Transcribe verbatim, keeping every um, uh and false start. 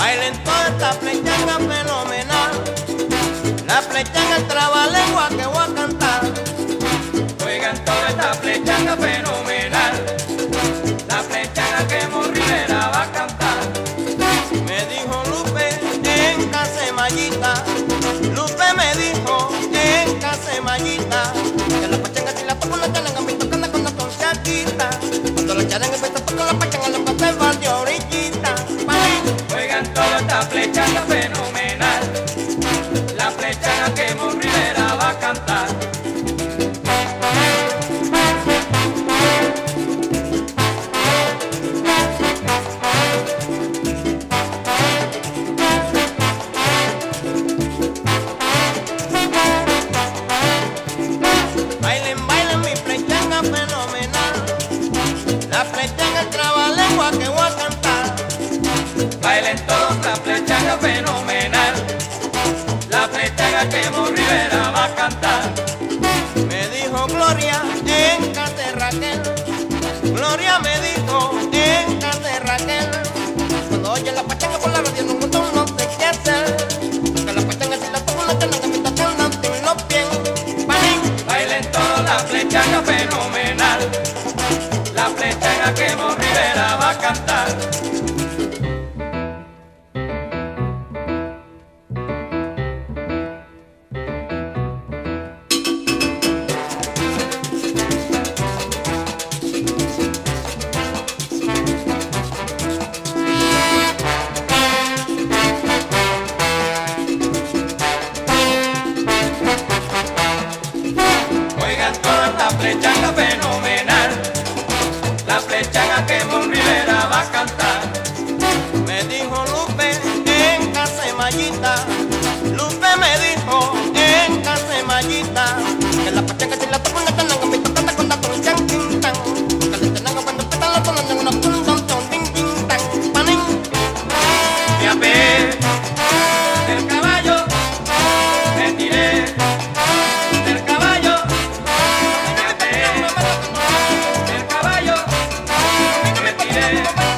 Bailen toda esta flechanga fenomenal, la flechanga el trabalengua que voy a cantar. Oigan toda esta flechanga fenomenal, la flechanga que Mon Rivera va a cantar. Me dijo Lupe en Casemallita, Lupe me dijo en Casemallita, que la pachanga si la toco la charanga me tocan con la conchaquita. Cuando la charanga me toca la pachanga la pata el barrio orillita. Oigan toda esta flechanga fenomenal, la flechanga que Mon Rivera va a cantar. Bailen, bailen mi flechanga fenomenal, la flechanga el trabalengua que voy a cantar. Bailen toda esta flechanga fenomenal, la flechanga que Mon Rivera va a cantar. Me dijo Gloria en Cate Raquel, Gloria me dijo en Cate Raquel, cuando oye la pachanga por la radio no encuentro no sé qué hacer, porque la pachanga si la toco la charanga me toca en los pies. Bailen toda la flechanga fenomenal, la flechanga que Mon Rivera va a cantar. Oigan toda esta flechanga fenomenal, la flechanga que Mon Rivera va a cantar. Me dijo Lupe en Casemallita, Lupe me dijo en Casemallita, que la pachanga si la toco la charanga me toca con la conchanquita, que la charanga cuando empieza la tonanga una ton ton ton tin tin tan panin. Me apé del caballo, me tiré del caballo, me apé del caballo, me tiré.